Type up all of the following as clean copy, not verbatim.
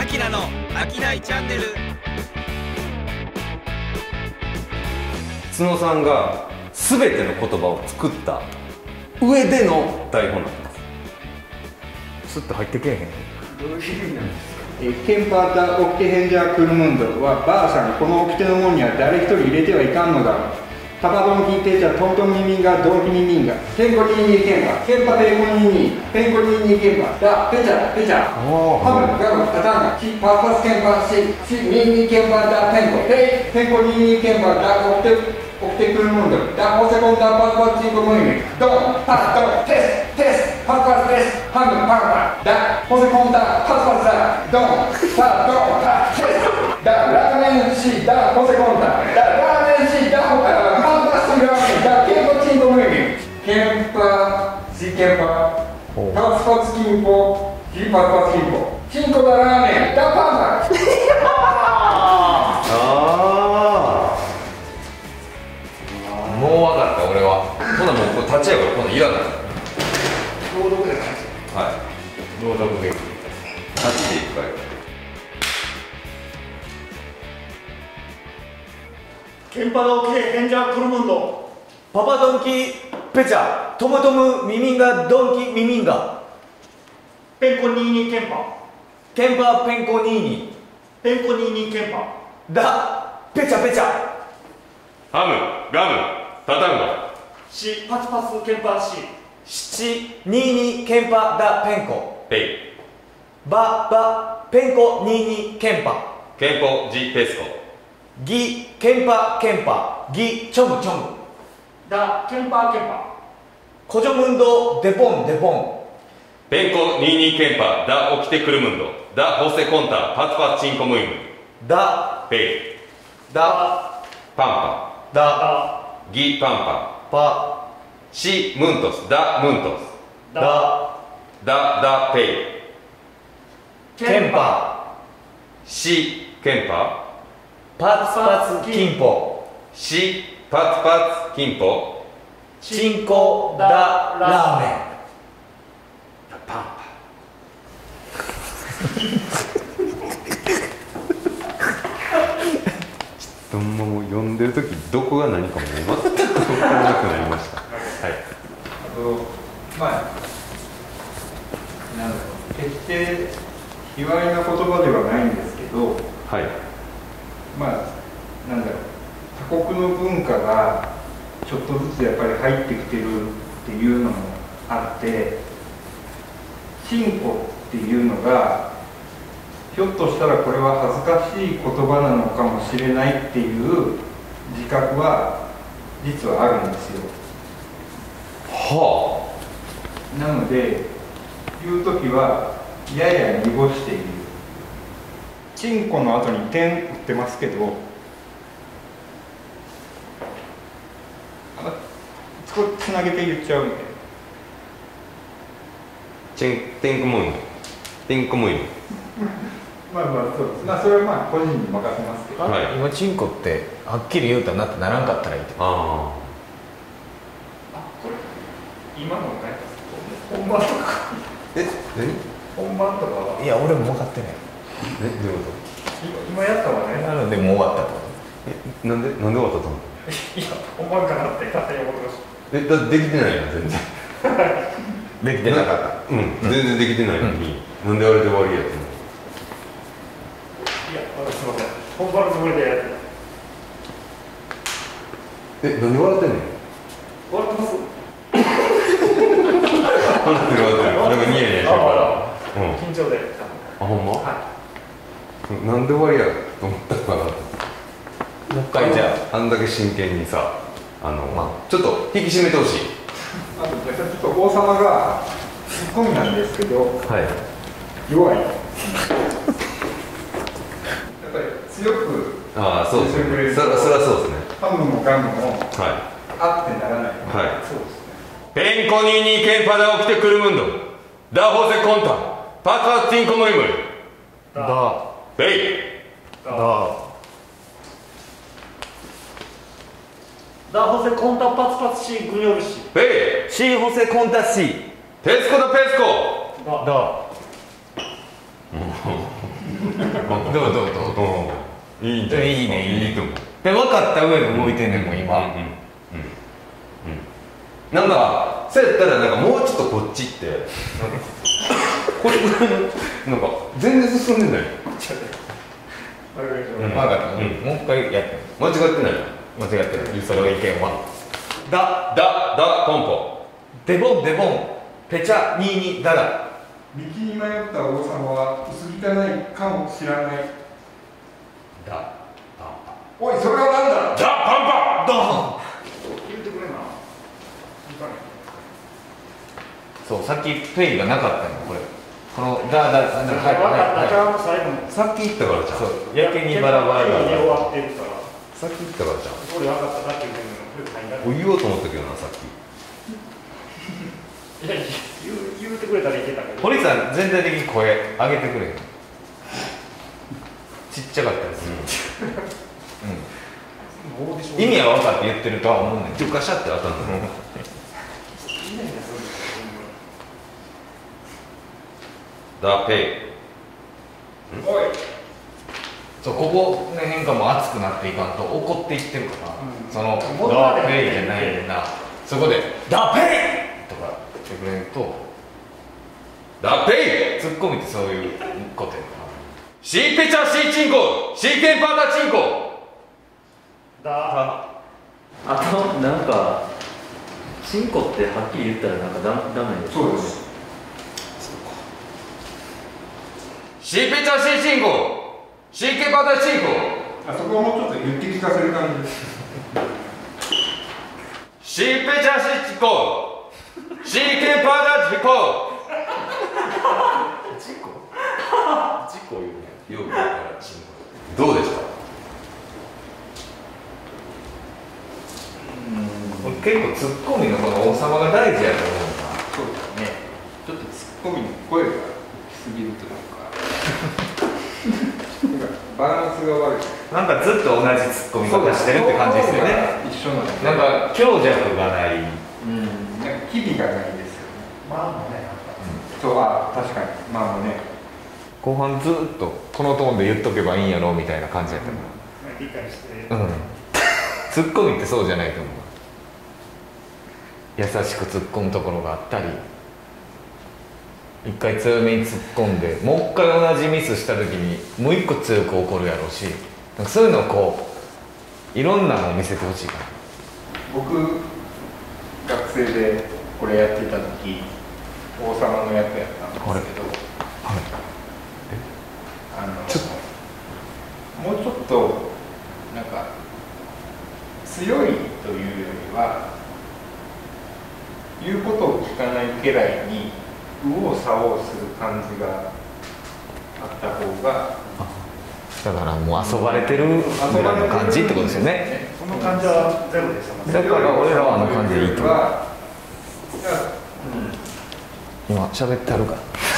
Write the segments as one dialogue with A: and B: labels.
A: アキラの飽きないチャンネル。
B: 角さんが全ての言葉を作った上での台本になってます。スッと入ってけえへん。
C: どういう意味なんですか。ケンパータ・オキテヘンジャー・クルムンドはばあさん、この掟の門には誰一人入れてはいかんのだ。パパドンキンテーチャートントンミミンガドンキミミンガケンコニーニーケンパケンパペンコニーニーペンコニーニーケンパダペチャペチャハムガムタタンガシパーパスケンパシニーニーケンパダペンコペンコニーニーケンパダオキテクルムンドダオセコンダパパチンコムイミドンパドンテスパパステスハムパパダオセコンダパパスダドンパドンパテスダラーメンシダオセコンダダラーメンシダケンパ、シケンパ、パツパツキンポ、シパツパツキンポ、チンコダラーメン、ダパンダ。
B: もう分かった俺は。ほなもうこれ立ち上がる、今度いらない。
C: 朗読じゃないです
B: か。はい。朗読でいく。立ちでいくから。
D: ケンパドオキテヘンジャー・クルムンド
A: パパドンキペチャトムトムミミンガドンキミミンガ
D: ペンコニーニーケンパ
A: ケンパペンコニーニ
D: ペンコニーニーケンパ
A: ダペチャペチャ
B: ハムガムタタンゴ
D: シパツパスケンパシ
A: 七ニーニケンパダペンコ
B: ペイ
A: バペンコニーニケンパ
B: ケンポジペスコ
A: ギケンパギチョムチョム
D: ダケンパケンパ
A: コジョムンドデポンデポン
B: ペンコニーニーケンパダオキテクルムンドダホセコンタパツパチンコムイム
A: ダ
B: ペイ
A: ダ
B: パンパ
A: ダ
B: ギパンパ
A: パ
B: シムントスダムントスダペイ
A: ケンパ
B: シケンパ
A: パツパツキンポ
B: シパツパツキンポ
A: チンコダラーメン
B: パンパもう読んでる時どこが何かも全く分からなくなりました。はい。
C: まあ、なんだろう、決して卑猥な言葉ではないんですけど、
B: はい。
C: まあ、なんだろう、他国の文化がちょっとずつやっぱり入ってきてるっていうのもあって、チンコっていうのがひょっとしたらこれは恥ずかしい言葉なのかもしれないっていう自覚は実はあるんですよ。
B: は
C: あ。なので言う時はやや濁している。チンコの後に点打ってますけど、つなげて言っちゃうんで。
B: テンコムイムテンコムイム
C: まあそうです。まあそれはまあ個人に任せますけど。
A: はい、今チンコってはっきり言うたなってならんかったらいいって。
B: あ
C: これ今のね本番とか
B: 何
C: 本番とかは。
A: いや俺も分かってない。
B: どういうこ
C: 今やったわね。
A: なのでもう終わったと。
B: となんで終わったと思う。
C: いや本番かなって勝手に思ってました。
B: だってできてないやん全然。
A: できてなかった。
B: 全然できてないのに、なんであれで終わりやと思う。
D: いや、すいません本番のつもりでやって
B: なんで笑ってんの。
D: 笑ってます
B: 笑ってる俺がニヤニヤしてるから
D: 緊張で
B: あ、ほんま。
D: は
B: なんで終わりやと思ったかな。もう
A: 一回じゃ
B: あんだけ真剣にさちょっと引き締めてほしい。
C: あとちょっと王様がツッコミなんですけど、弱い。やっぱり強く
B: そうですね。そりゃそうですね。
C: ハムもガムも
B: はい
C: あってならない。
B: はい。
C: そうですね。
B: ペンコニーニーケンパダオキテクルムンドダホセコンタパツパツティンコムイム
A: ダ
B: ペイ
D: ダホセコンタパツパツシーグニョルシ
B: ペイ
A: シーホセコンタシ
B: テスコダペスコ
D: ダ
A: ダ
B: どう
A: いいんじゃない
B: いいね
A: いいと思う。
B: で分かった上で動いてんねんもう今、
A: なんかそうやったらなんかもうちょっとこっちってなんかこれぐらいのなんか全然進んでない。
B: 分かった、もう一回やって
A: 間違ってない。
B: 間違ってるその意見は
A: だポンポ
B: デボン
A: ペチャ22ダダ。
C: 道に迷った王様は薄汚いかもしれない。
A: だ
C: おい、それは何だ。
A: パン
B: ドン
C: 言ってくれな。
B: そうさっきペイがなかったのこれこのダ
D: 分かったじゃあ最後の
A: さっき言ったからじゃん。
B: そうやけにバラバラ
D: で
B: だ
D: 終わってるから
A: さっき言ったからじゃん。
D: これ分かっただって言ってるのこれ入んなかっ
A: 言おうと思ったけどなさっき。
D: たいや言うてくれたらいけたけど
B: 堀さん全体的に声上げてくれへんちっちゃかったです、
D: オーディション
B: 意味は分かって言ってるとは思うねんけど
A: ガシャって当たんの。だペイ。
C: おい。
B: そうここの辺がもう熱くなっていかんと怒っていってるから、その「
D: もっと
B: ダーペイ」じゃないねんなそこで「ダーペイ!」とか言ってくれると
A: だペイ。
B: ツッコミってそういうことやから
A: シーペチャシーチンコシーケンパータチンコ。
D: だ
E: あとなんかチンコってはっきり言ったらなんかダメです。
C: そうです。
A: シーペチャシーチンコシーケンパータチンコ。
C: あそこをもうちょっと言って聞かせる感じです。
A: シーペチャシーチンコシーケンパータチンコ。
B: 事故言うね
A: よくからチンコ。どうでした？
B: 結構ツッコミのこの王様が大事やと思う
C: そうですね。ちょっとツッコミの声が大きすぎるというか、なんかバランスが悪い。
B: ななんかずっと同じツッコミ方してるって感じですよね。
C: 一緒なんで。
B: なんか強弱がない、
C: なんか機微がないですよね。
D: まあもうね
C: そう、確かに。まあもうね。
B: 後半ずっとこのトーンで言っとけばいいんやろみたいな感じやったか
D: 理解して
B: ら、ツッコミってそうじゃないと思う。優しく突っ込むところがあったり、一回強めに突っ込んでもう一回同じミスした時にもう一個強く怒るやろうし、なんかそういうのをこういろんなのを見せてほしいかな。
C: 僕学生でこれやってた時、王様の役やったんですけど、もうちょっとなんか強いというよりは言うことを聞かない家来に右往左往する感じがあった方が、
B: だからもう遊ばれてるぐらいの感じってことですよね。
D: その感じはゼロでしたもんね。
B: だから俺らはあの感じでいいと思う。今喋ってはるから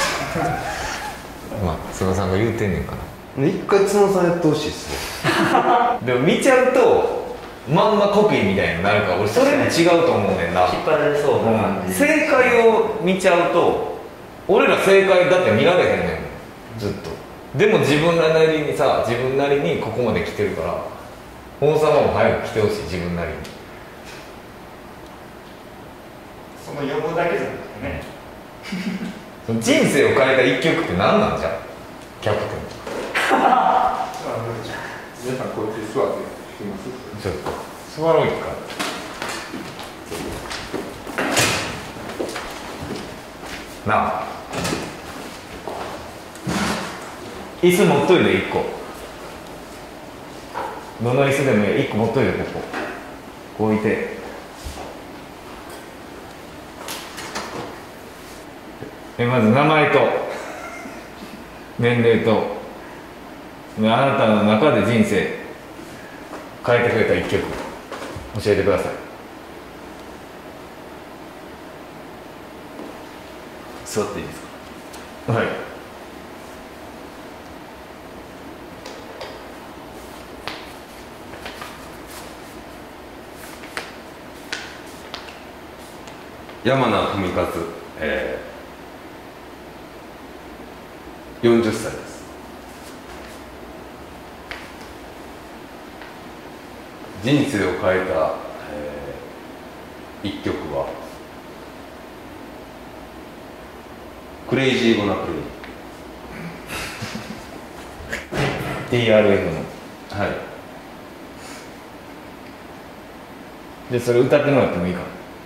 B: 今菅さんが言うてんねんから
A: 一回角さんやってほしいっすね。
B: でも見ちゃうとまんまコピーみたいになるから俺それも違うと思うねんな。
E: 引っ張られそうな感じ、
B: 正解を見ちゃうと俺ら正解だって見られへんねんずっと。でも自分らなりにさ、自分なりにここまで来てるから王様も早く来てほしい。自分なりに
D: その読むだけじゃなくてね。
B: 人生を変えた一曲って何なんじゃんキャプテン。
C: 皆さんこっちに座って聞きます？
B: ちょっと座ろう一回。なあ椅子持っといて1個。どの椅子でもいい1個持っといて。ここ置いてまず名前と年齢とあなたの中で人生変えてくれた1曲教えてください。
A: 座っていいですか？
B: はい。
A: 山名文和、40歳です。 人生を変えた、一曲はクレイジーゴナプレイ
B: TRF の
A: はい
B: でそれ歌ってもらってもいいか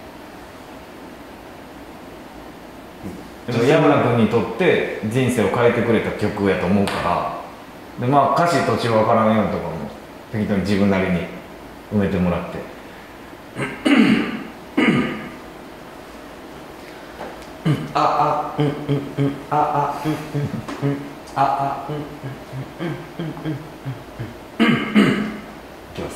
B: な。でも山名君にとって人生を変えてくれた曲やと思うからでまあ歌詞途中わからんようなところも適当に自分なりに埋めてもらって
A: いきます。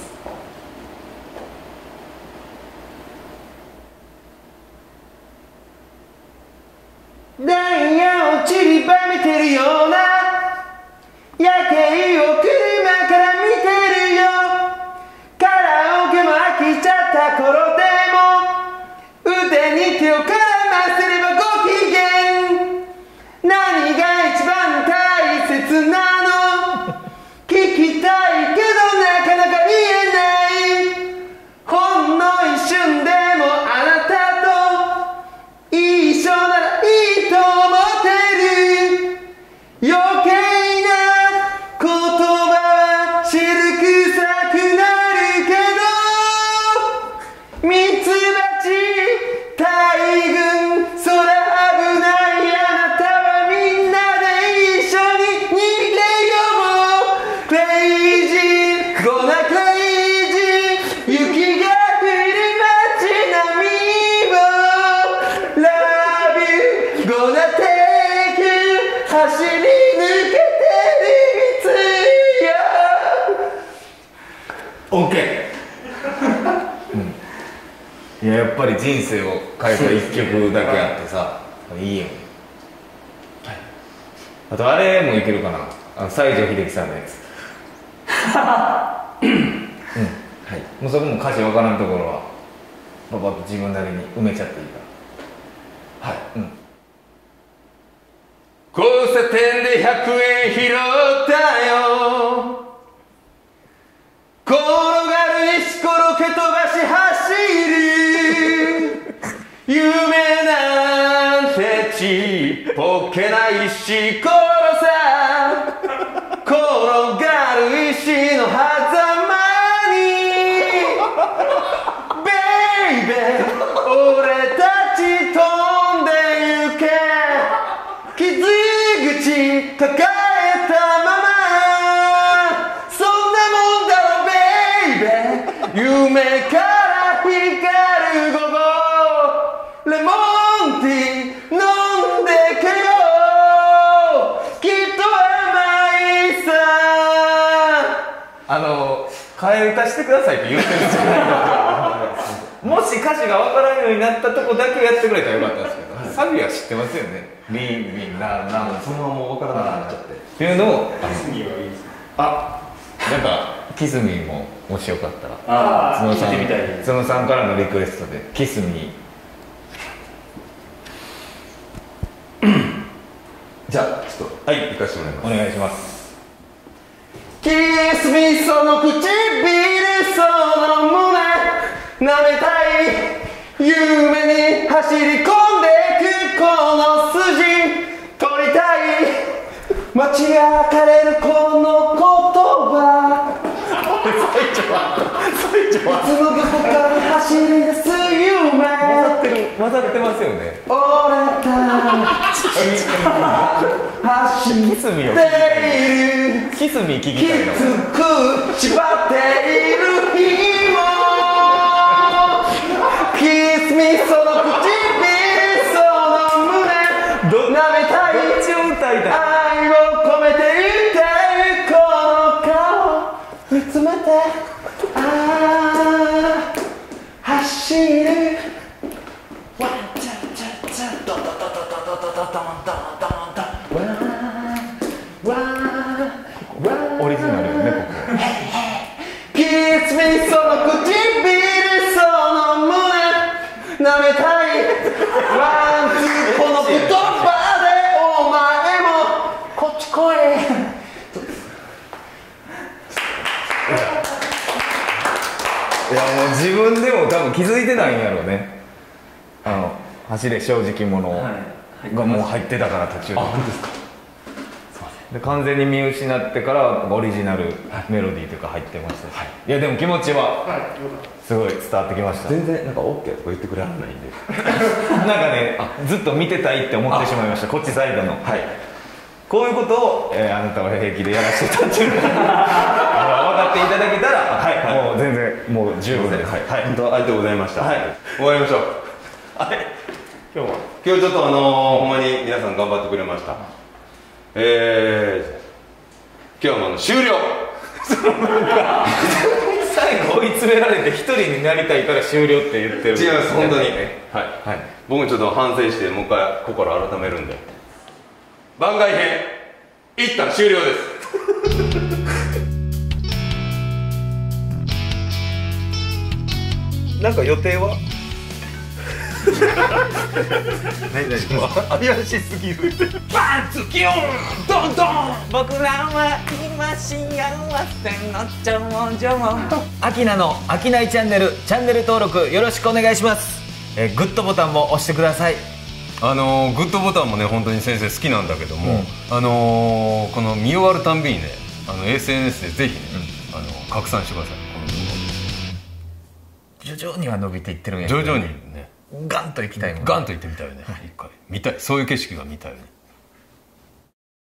F: ダイヤを散りばめてるような夜景を車から見てるよ。カラオケも飽きちゃった頃でも腕に手を絡ませればご機嫌。何が一番大切なの聞きたいけどなかなか言えない。ほんの一瞬でもあなたと一緒ならいいと思ってる。余計な言葉はシルク臭くなるけどミツバチ大群空危ないあなたはみんなで一緒に逃げよう。クレイジーゴナクレイジー雪が降る街並みを Love you gonna take you 走り抜けてる
B: オッケーいややっぱり人生を変えた一曲だけあってさいいよ、あとあれもいけるかな西城秀樹さんのやつはいもうそこも歌詞わからんところはパパッと自分なりに埋めちゃっていいからはい
A: 交差点で100円拾ったよ。転がる石ころ蹴飛ばし走る。夢なんてちっぽけな石ころさ。転がる石の狭間にベイベー俺たち飛んでゆけ。傷口抱えたままそんなもんだろベイベー。夢から光る午後レモンティー飲んでけよきっと甘いさ。
B: 替え歌してくださいって言ってるんじゃないかもし歌詞がわからんようになったとこだけやってくれたらよかったんですけどサビは知ってますよね。リンリンランラン
A: そのままもう分からなくなっちゃって
B: っていうのを
C: キスミーはいいですか。
B: なんかキスミーももしよかったら
E: ああ
B: 角さん
E: 聞いてみたいです。
B: 角さんからのリクエストでキスミー
A: じゃあちょっと
B: はい
A: 行かせてもらいます。
B: お願いします。
F: キスミその唇その胸舐めたい夢に走り込んでくこの筋取りたい街が明かれるこの言葉いつもどこかに走り出す夢
B: 混ざってますよね。
F: 俺たち走
B: キスミーを
F: っている
B: キスミー聞き
F: き
B: たいの。
F: つく縛っている日もキスミその唇その胸舐めたい
B: どっちを歌いたい。
F: 愛を込めていてこの顔見つめて走るワンチャンチャンチャンドンドンドンドンドンドンドンドンドンドン
B: オリジナルよねここ。
F: キスミその唇その胸舐めたいワンツーこの言葉でお前もこっち来い
B: 自分でも多分気づいてないんやろうね。走れ正直者がもう入ってたから途中で。
A: あ、本当ですか。
B: で完全に見失ってからオリジナルメロディーとか入ってましたし、いやでも気持ちはすごい伝わってきました。
A: 全然なんか OK とか言ってくれはらないんで
B: なんかね、ずっと見てたいって思ってしまいました。こっちサイドの、はい、こういうことを、あなたは平気でやらせてたっていうのを分かっていただけたら、はい、もう全然もう十分です。はい、
A: 本当ありがとうございました。
B: はい、
A: 終わりましょう。
B: 今日は
A: 今日ちょっとほんまに皆さん頑張ってくれました。今日はもう終了。
B: 最後追い詰められて一人になりたいから終了って言ってる。
A: 違います、本当に。はい、
B: はい、
A: 僕もちょっと反省してもう一回心改めるんで、番外編一旦終了です。
B: なんか予定は何怪しすぎる。パンツキュンドンドン、僕らは今幸せの頂上。アキナのアキナイチャンネル、チャンネル登録よろしくお願いします。グッドボタンも押してください。
A: グッドボタンもね本当に先生好きなんだけども、この見終わるたんびにねSNS でぜひね、拡散してください。この動画
B: 徐々には伸びていってるんやけど、
A: 徐々にね
B: ガンといきたいもんね。
A: ガンといってみたいよね、一回見たい、そういう景色が見たいよね。